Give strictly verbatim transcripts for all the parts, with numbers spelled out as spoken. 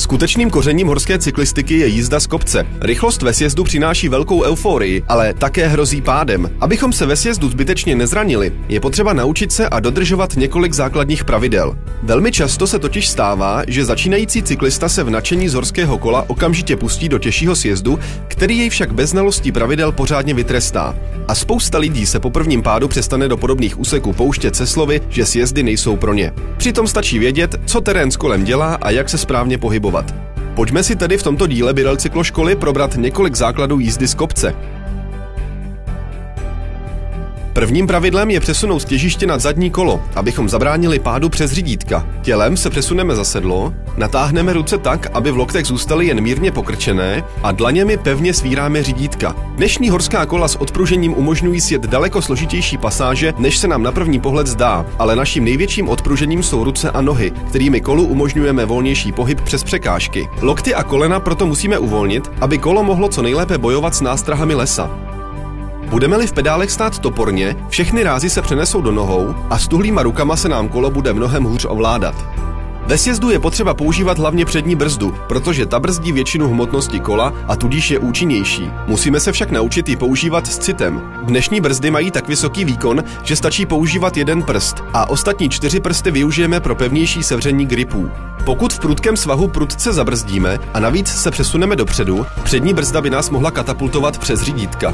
Skutečným kořením horské cyklistiky je jízda z kopce. Rychlost ve sjezdu přináší velkou euforii, ale také hrozí pádem. Abychom se ve sjezdu zbytečně nezranili, je potřeba naučit se a dodržovat několik základních pravidel. Velmi často se totiž stává, že začínající cyklista se v nadšení z horského kola okamžitě pustí do těžšího sjezdu, který jej však bez znalostí pravidel pořádně vytrestá. A spousta lidí se po prvním pádu přestane do podobných úseků pouštět se slovy, že sjezdy nejsou pro ně. Přitom stačí vědět, co terén s kolem dělá a jak se správně pohybovat. Pojďme si tedy v tomto díle BIRELL cykloškoly probrat několik základů jízdy z kopce. Prvním pravidlem je přesunout těžiště na zadní kolo, abychom zabránili pádu přes řídítka. Tělem se přesuneme za sedlo, natáhneme ruce tak, aby v loktech zůstaly jen mírně pokrčené a dlaněmi pevně svíráme řídítka. Dnešní horská kola s odpružením umožňují sjet daleko složitější pasáže, než se nám na první pohled zdá, ale naším největším odpružením jsou ruce a nohy, kterými kolu umožňujeme volnější pohyb přes překážky. Lokty a kolena proto musíme uvolnit, aby kolo mohlo co nejlépe bojovat s nástrahami lesa. Budeme-li v pedálech stát toporně, všechny rázy se přenesou do nohou a s tuhlýma rukama se nám kolo bude mnohem hůř ovládat. Ve sjezdu je potřeba používat hlavně přední brzdu, protože ta brzdí většinu hmotnosti kola a tudíž je účinnější. Musíme se však naučit ji používat s citem. Dnešní brzdy mají tak vysoký výkon, že stačí používat jeden prst a ostatní čtyři prsty využijeme pro pevnější sevření gripů. Pokud v prudkém svahu prudce zabrzdíme a navíc se přesuneme dopředu, přední brzda by nás mohla katapultovat přes řídítka.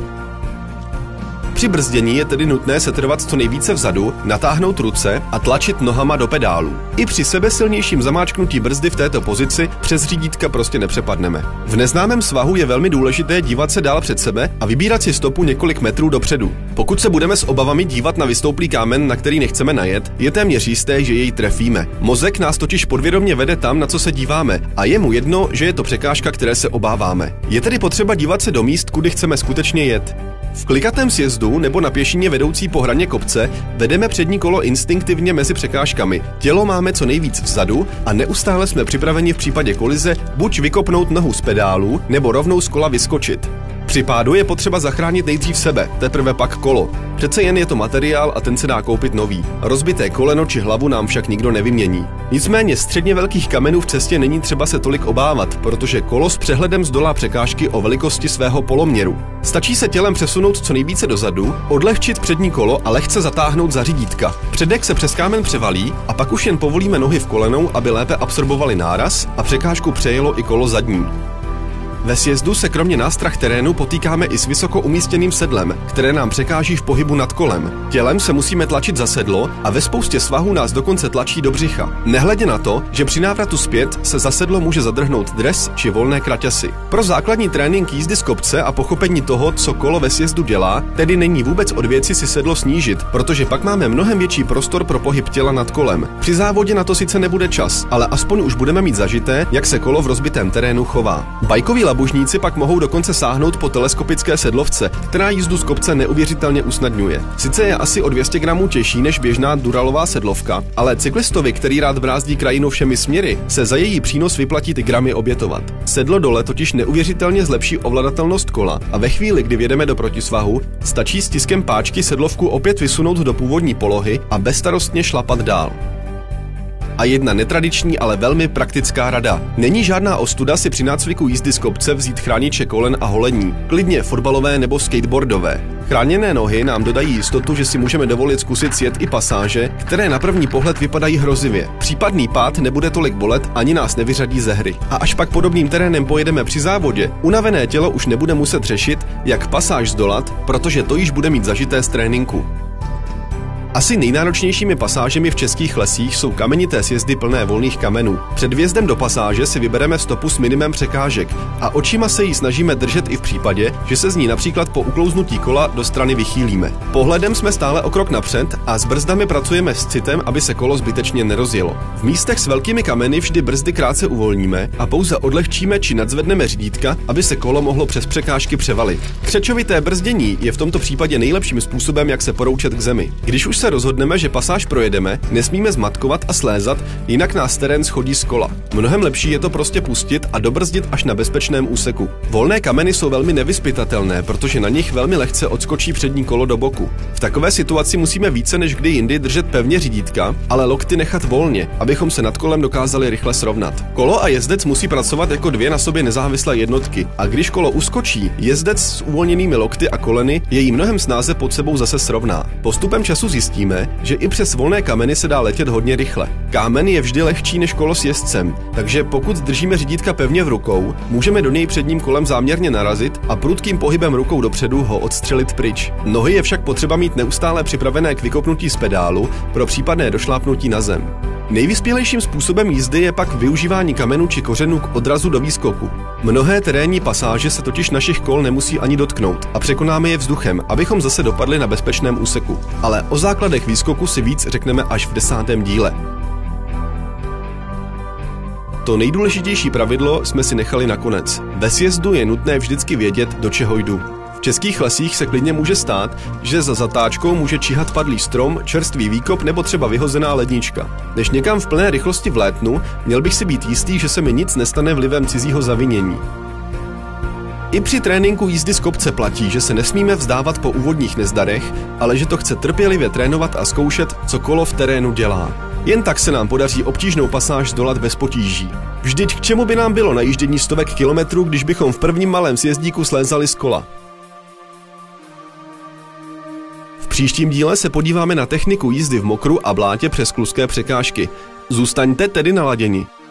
Při brzdění je tedy nutné setrvat co nejvíce vzadu, natáhnout ruce a tlačit nohama do pedálu. I při sebesilnějším zamáčknutí brzdy v této pozici přes řídítka prostě nepřepadneme. V neznámém svahu je velmi důležité dívat se dál před sebe a vybírat si stopu několik metrů dopředu. Pokud se budeme s obavami dívat na vystouplý kámen, na který nechceme najet, je téměř jisté, že jej trefíme. Mozek nás totiž podvědomě vede tam, na co se díváme, a je mu jedno, že je to překážka, které se obáváme. Je tedy potřeba dívat se do míst, kudy chceme skutečně jet. V klikatém sjezdu nebo na pěšině vedoucí po hraně kopce vedeme přední kolo instinktivně mezi překážkami. Tělo máme co nejvíc vzadu a neustále jsme připraveni v případě kolize buď vykopnout nohu z pedálu, nebo rovnou z kola vyskočit. Při pádu je potřeba zachránit nejdřív sebe, teprve pak kolo. Přece jen je to materiál a ten se dá koupit nový. Rozbité koleno či hlavu nám však nikdo nevymění. Nicméně středně velkých kamenů v cestě není třeba se tolik obávat, protože kolo s přehledem zdolá překážky o velikosti svého poloměru. Stačí se tělem přesunout co nejvíce dozadu, odlehčit přední kolo a lehce zatáhnout za řídítka. Předek se přes kámen převalí a pak už jen povolíme nohy v kolenou, aby lépe absorbovali náraz a překážku přejelo i kolo zadní. Ve sjezdu se kromě nástrah terénu potýkáme i s vysoko umístěným sedlem, které nám překáží v pohybu nad kolem. Tělem se musíme tlačit za sedlo a ve spoustě svahů nás dokonce tlačí do břicha. Nehledě na to, že při návratu zpět se za sedlo může zadrhnout dres či volné kraťasy. Pro základní trénink jízdy z kopce a pochopení toho, co kolo ve sjezdu dělá, tedy není vůbec od věci si sedlo snížit, protože pak máme mnohem větší prostor pro pohyb těla nad kolem. Při závodě na to sice nebude čas, ale aspoň už budeme mít zažité, jak se kolo v rozbitém terénu chová. Bajkoví labužníci pak mohou dokonce sáhnout po teleskopické sedlovce, která jízdu z kopce neuvěřitelně usnadňuje. Sice je asi o dvě stě gramů těžší než běžná duralová sedlovka, ale cyklistovi, který rád brázdí krajinu všemi směry, se za její přínos vyplatí ty gramy obětovat. Sedlo dole totiž neuvěřitelně zlepší ovladatelnost kola a ve chvíli, kdy vjedeme do protisvahu, stačí stiskem páčky sedlovku opět vysunout do původní polohy a bezstarostně šlapat dál. A jedna netradiční, ale velmi praktická rada. Není žádná ostuda si při nácviku jízdy z kopce vzít chrániče kolen a holení, klidně fotbalové nebo skateboardové. Chráněné nohy nám dodají jistotu, že si můžeme dovolit zkusit sjet i pasáže, které na první pohled vypadají hrozivě. Případný pád nebude tolik bolet ani nás nevyřadí ze hry. A až pak podobným terénem pojedeme při závodě, unavené tělo už nebude muset řešit, jak pasáž zdolat, protože to již bude mít zažité z tréninku. Asi nejnáročnějšími pasážemi v českých lesích jsou kamenité sjezdy plné volných kamenů. Před vjezdem do pasáže si vybereme stopu s minimem překážek a očima se jí snažíme držet i v případě, že se z ní například po uklouznutí kola do strany vychýlíme. Pohledem jsme stále o krok napřed a s brzdami pracujeme s citem, aby se kolo zbytečně nerozjelo. V místech s velkými kameny vždy brzdy krátce uvolníme a pouze odlehčíme či nadzvedneme řídítka, aby se kolo mohlo přes překážky převalit. Křečovité brzdění je v tomto případě nejlepším způsobem, jak se poroučet k zemi. Když už se rozhodneme, že pasáž projedeme, nesmíme zmatkovat a slézat, jinak nás terén schodí z kola. Mnohem lepší je to prostě pustit a dobrzdit až na bezpečném úseku. Volné kameny jsou velmi nevyzpytatelné, protože na nich velmi lehce odskočí přední kolo do boku. V takové situaci musíme více než kdy jindy držet pevně řídítka, ale lokty nechat volně, abychom se nad kolem dokázali rychle srovnat. Kolo a jezdec musí pracovat jako dvě na sobě nezávislé jednotky a když kolo uskočí, jezdec s uvolněnými lokty a koleny jej mnohem snáze pod sebou zase srovná. Postupem času zjistíme, že i přes volné kameny se dá letět hodně rychle. Kámen je vždy lehčí než kolo s jezdcem, takže pokud držíme řídítka pevně v rukou, můžeme do něj předním kolem záměrně narazit a prudkým pohybem rukou dopředu ho odstřelit pryč. Nohy je však potřeba mít neustále připravené k vykopnutí z pedálu pro případné došlápnutí na zem. Nejvyspělejším způsobem jízdy je pak využívání kamenů či kořenů k odrazu do výskoku. Mnohé terénní pasáže se totiž našich kol nemusí ani dotknout a překonáme je vzduchem, abychom zase dopadli na bezpečném úseku. Ale o základech výskoku si víc řekneme až v desátém díle. To nejdůležitější pravidlo jsme si nechali nakonec. Ve sjezdu je nutné vždycky vědět, do čeho jdu. V českých lesích se klidně může stát, že za zatáčkou může číhat padlý strom, čerstvý výkop nebo třeba vyhozená lednička. Než někam v plné rychlosti vlétnu, měl bych si být jistý, že se mi nic nestane vlivem cizího zavinění. I při tréninku jízdy z kopce platí, že se nesmíme vzdávat po úvodních nezdarech, ale že to chce trpělivě trénovat a zkoušet, co kolo v terénu dělá. Jen tak se nám podaří obtížnou pasáž zdolat bez potíží. Vždyť k čemu by nám bylo najíždění stovek kilometrů, když bychom v prvním malém sjezdíku slézali z kola? V příštím díle se podíváme na techniku jízdy v mokru a blátě přes kluské překážky. Zůstaňte tedy naladěni.